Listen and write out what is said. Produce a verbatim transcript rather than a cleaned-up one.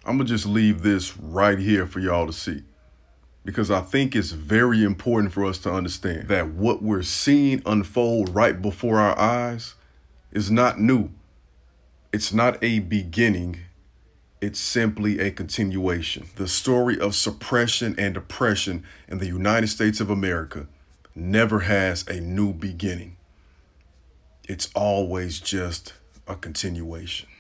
I'm going to just leave this right here for y'all to see, because I think it's very important for us to understand that what we're seeing unfold right before our eyes is not new. It's not a beginning. It's simply a continuation. The story of suppression and oppression in the United States of America never has a new beginning. It's always just a continuation.